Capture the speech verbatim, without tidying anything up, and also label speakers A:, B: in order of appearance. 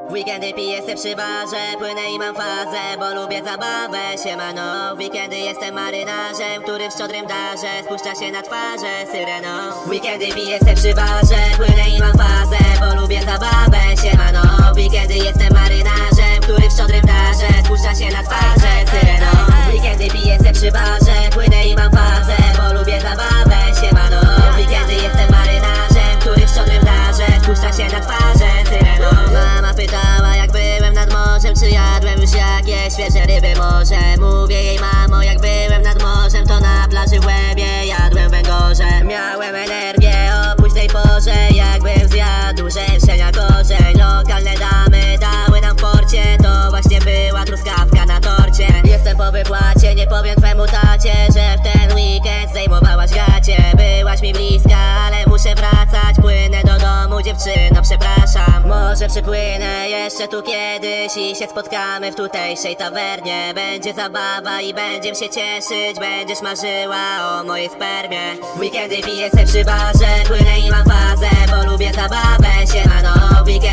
A: W weekendy piję se przy barze, płynę i mam fazę, bo lubię zabawę. Siemano, w weekendy jestem marynarzem, który w szczodrym darze spuszcza się na twarze syreną. W weekendy piję se przy barze, płynę i mam fazę, bo lubię zabawę. Siemano, w weekendy jestem marynarzem, który w szczodrym darze spuszcza się na twarze syreną. W weekendy piję se przy barze, płynę i mam fazę, bo lubię zabawę. Siemano, w weekendy jestem marynarzem, który w szczodrym darze spuszcza się na twarze syreną. Mama pytała, jak byłem nad morzem, czy jadłem już jakieś świeże ryby może. Mówię jej, mamo, jak byłem nad morzem, to na plaży w Łebie jadłem węgorze. Miałem energię o późnej porze, jakbym zjadł rzeszenia korzeń. Lokalne damy dały nam w porcie, to właśnie była truskawka na torcie. Jestem po wypłacie, nie powiem twemu tacie, że w ten weekend zdejmowałaś gacie. Byłaś mi bliska, ale muszę wracać, płynę do domu, dziewczyno, przepraszam. Może przypłynę jeszcze tu kiedyś i się spotkamy w tutejszej tawernie. Będzie zabawa i będziemy się cieszyć, będziesz marzyła o mojej spermie. W weekendy piję se przy barze, płynę i mam fazę, bo lubię zabawę. Siemano, w weekend